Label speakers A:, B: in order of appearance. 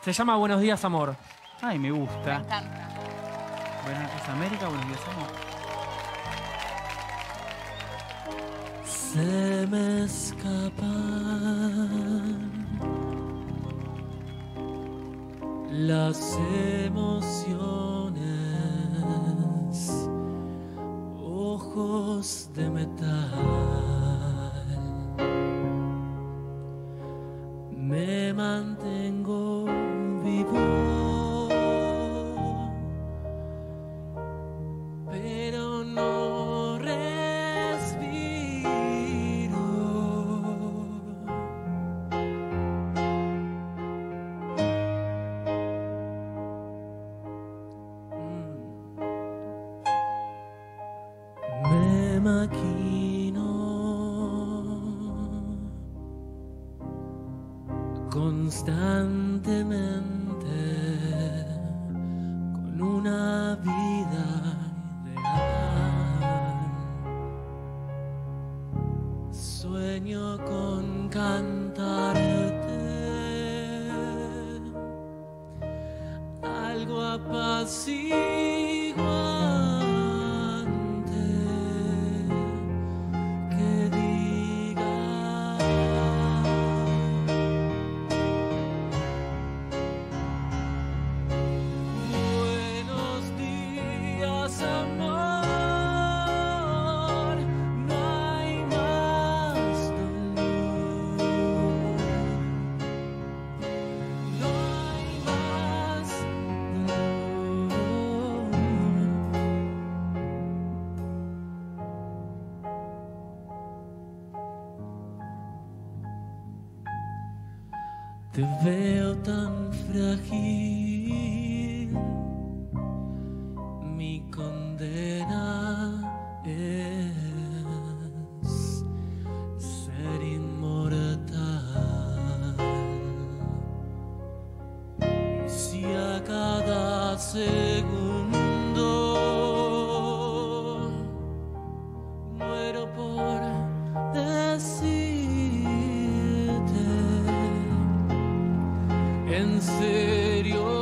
A: Se llama Buenos Días, Amor.
B: Ay, me
C: Me
B: gusta.
C: encanta.
B: Buenos días, América. Buenos días, amor.
A: Se me escapan las emociones, ojos de metal. Me mantengo vivo, pero no respiro. Me maquino constantemente con una vida ideal. Sueño con cantarte algo apaciguante que diga: buenos días, amor, no hay más dolor, no hay más dolor. Te veo tan frágil, mi condena es ser inmortal. Y si a cada segundo muero por decirte, en serio